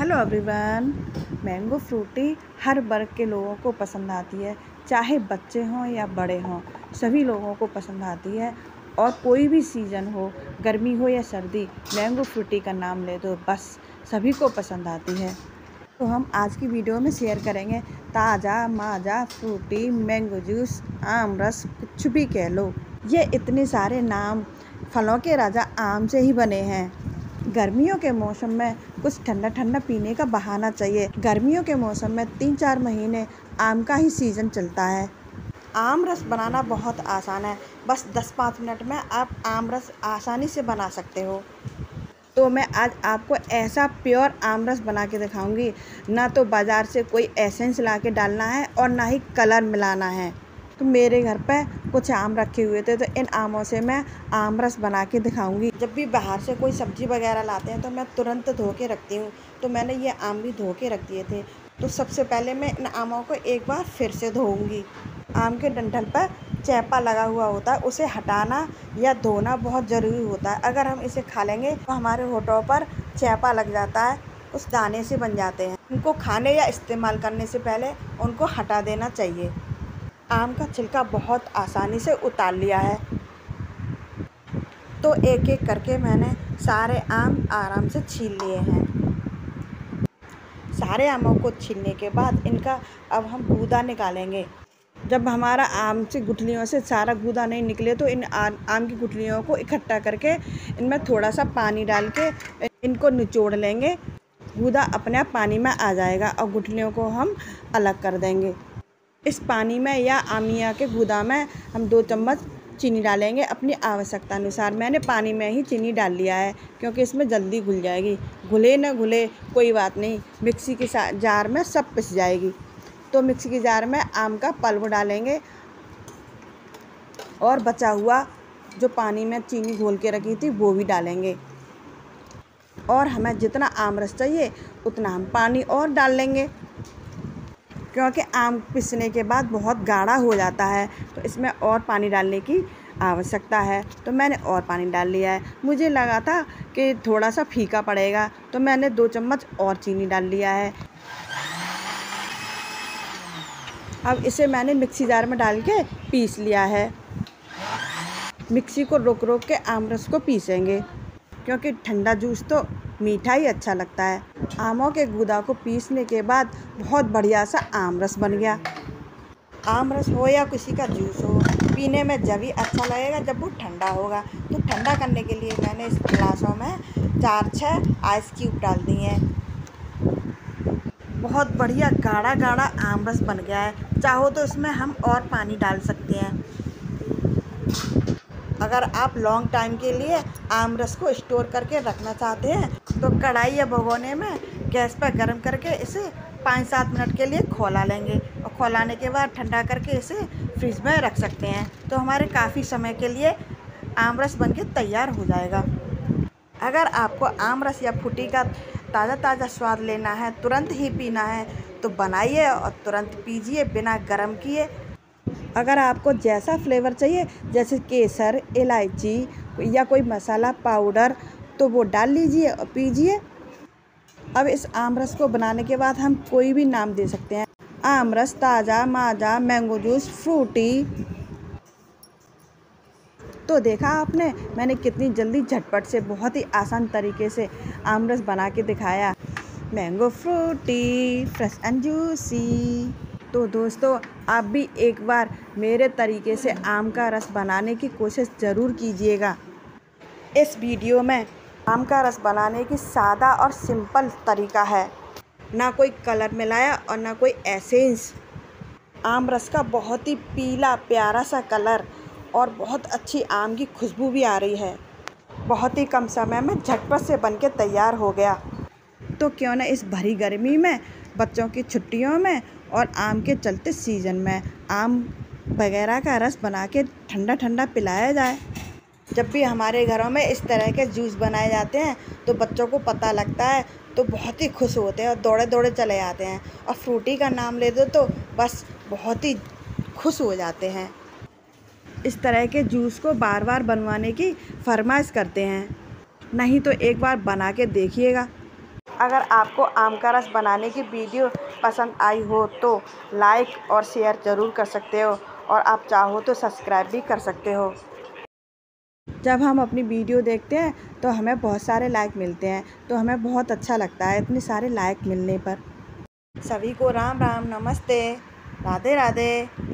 Hello everyone. Mango Frooti हर वर्ग के लोगों को पसंद आती है, चाहे बच्चे हों या बड़े हों, सभी लोगों को पसंद आती है। और कोई भी सीज़न हो, गर्मी हो या सर्दी, मैंगो फ्रूटी का नाम ले दो बस सभी को पसंद आती है। तो हम आज की वीडियो में शेयर करेंगे ताज़ा माजा फ्रूटी, मैंगो जूस, आम रस, कुछ भी कह लो। ये इतने सारे नाम फलों के राजा आम से ही बने हैं। गर्मियों के मौसम में कुछ ठंडा ठंडा पीने का बहाना चाहिए। गर्मियों के मौसम में 3-4 महीने आम का ही सीज़न चलता है। आम रस बनाना बहुत आसान है, बस 10-5 मिनट में आप आम रस आसानी से बना सकते हो। तो मैं आज आपको ऐसा प्योर आम रस बना के दिखाऊंगी। ना तो बाज़ार से कोई एसेंस ला के डालना है और ना ही कलर मिलाना है। तो मेरे घर पे कुछ आम रखे हुए थे, तो इन आमों से मैं आम रस बना के दिखाऊंगी। जब भी बाहर से कोई सब्ज़ी वगैरह लाते हैं तो मैं तुरंत धो के रखती हूँ। तो मैंने ये आम भी धो के रख दिए थे। तो सबसे पहले मैं इन आमों को एक बार फिर से धोऊंगी। आम के डंठल पर चैपा लगा हुआ होता है, उसे हटाना या धोना बहुत ज़रूरी होता है। अगर हम इसे खा लेंगे तो हमारे होठों पर चैपा लग जाता है, उस दाने से बन जाते हैं। उनको खाने या इस्तेमाल करने से पहले उनको हटा देना चाहिए। आम का छिलका बहुत आसानी से उतार लिया है। तो एक एक करके मैंने सारे आम आराम से छील लिए हैं। सारे आमों को छीलने के बाद इनका अब हम गूदा निकालेंगे। जब हमारा आम से गुठलियों से सारा गूदा नहीं निकले तो इन आम की गुठलियों को इकट्ठा करके इनमें थोड़ा सा पानी डाल के इनको निचोड़ लेंगे। गूदा अपने आप पानी में आ जाएगा और गुठलियों को हम अलग कर देंगे। इस पानी में या आमिया के गूदा में हम 2 चम्मच चीनी डालेंगे अपनी आवश्यकता अनुसार। मैंने पानी में ही चीनी डाल लिया है क्योंकि इसमें जल्दी घुल जाएगी। घुले न घुले कोई बात नहीं, मिक्सी के जार में सब पिस जाएगी। तो मिक्सी के जार में आम का पल्प डालेंगे और बचा हुआ जो पानी में चीनी घोल के रखी थी वो भी डालेंगे। और हमें जितना आम रस चाहिए उतना हम पानी और डाल लेंगे, क्योंकि आम पिसने के बाद बहुत गाढ़ा हो जाता है, तो इसमें और पानी डालने की आवश्यकता है। तो मैंने और पानी डाल लिया है। मुझे लगा था कि थोड़ा सा फीका पड़ेगा, तो मैंने 2 चम्मच और चीनी डाल लिया है। अब इसे मैंने मिक्सी जार में डाल के पीस लिया है। मिक्सी को रोक रोक के आम रस को पीसेंगे, क्योंकि ठंडा जूस तो मीठा ही अच्छा लगता है। आमों के गूदा को पीसने के बाद बहुत बढ़िया सा आम रस बन गया। आम रस हो या किसी का जूस हो, पीने में जब ही अच्छा लगेगा जब वो ठंडा होगा। तो ठंडा करने के लिए मैंने इस गिलासों में 4-6 आइस क्यूब डाल दिए हैं। बहुत बढ़िया गाढ़ा गाढ़ा आम रस बन गया है। चाहो तो इसमें हम और पानी डाल सकते हैं। अगर आप लॉन्ग टाइम के लिए आम रस को स्टोर करके रखना चाहते हैं तो कढ़ाई या भगोने में गैस पर गर्म करके इसे 5-7 मिनट के लिए खौला लेंगे। और खौलाने के बाद ठंडा करके इसे फ्रिज में रख सकते हैं। तो हमारे काफ़ी समय के लिए आम रस बनके तैयार हो जाएगा। अगर आपको आम रस या फ्रूटी का ताज़ा ताज़ा स्वाद लेना है, तुरंत ही पीना है, तो बनाइए और तुरंत पीजिए बिना गर्म किए। अगर आपको जैसा फ्लेवर चाहिए, जैसे केसर, इलायची या कोई मसाला पाउडर, तो वो डाल लीजिए और पीजिए। अब इस आम रस को बनाने के बाद हम कोई भी नाम दे सकते हैं। आम रस, ताज़ा माजा, मैंगो जूस, फ्रूटी। तो देखा आपने, मैंने कितनी जल्दी झटपट से बहुत ही आसान तरीके से आम रस बना के दिखाया। Mango Frooti, fresh and juicy. तो दोस्तों, आप भी एक बार मेरे तरीके से आम का रस बनाने की कोशिश ज़रूर कीजिएगा। इस वीडियो में आम का रस बनाने की सादा और सिंपल तरीका है। ना कोई कलर मिलाया और ना कोई एसेंस। आम रस का बहुत ही पीला प्यारा सा कलर और बहुत अच्छी आम की खुशबू भी आ रही है। बहुत ही कम समय में झटपट से बनके तैयार हो गया। तो क्यों ना इस भरी गर्मी में, बच्चों की छुट्टियों में और आम के चलते सीज़न में आम वगैरह का रस बना के ठंडा ठंडा पिलाया जाए। जब भी हमारे घरों में इस तरह के जूस बनाए जाते हैं तो बच्चों को पता लगता है तो बहुत ही खुश होते हैं और दौड़े दौड़े चले आते हैं। और फ्रूटी का नाम ले दो तो बस बहुत ही खुश हो जाते हैं। इस तरह के जूस को बार बार बनवाने की फरमाइश करते हैं। नहीं तो एक बार बना के देखिएगा। अगर आपको आम का रस बनाने की वीडियो पसंद आई हो तो लाइक और शेयर ज़रूर कर सकते हो, और आप चाहो तो सब्सक्राइब भी कर सकते हो। जब हम अपनी वीडियो देखते हैं तो हमें बहुत सारे लाइक मिलते हैं, तो हमें बहुत अच्छा लगता है इतने सारे लाइक मिलने पर। सभी को राम राम, नमस्ते, राधे राधे।